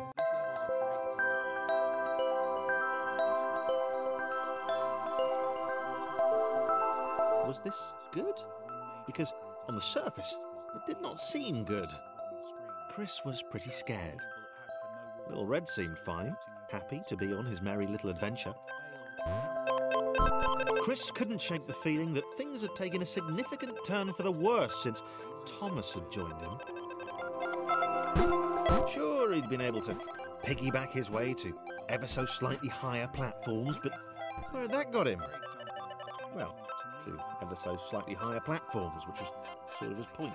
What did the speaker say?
Was this good? Because on the surface, it did not seem good. Chris was pretty scared. Little Red seemed fine, happy to be on his merry little adventure. Chris couldn't shake the feeling that things had taken a significant turn for the worse since Thomas had joined him. Sure, he'd been able to piggyback his way to ever so slightly higher platforms, but where had that got him? Well, to ever so slightly higher platforms, which was sort of his point.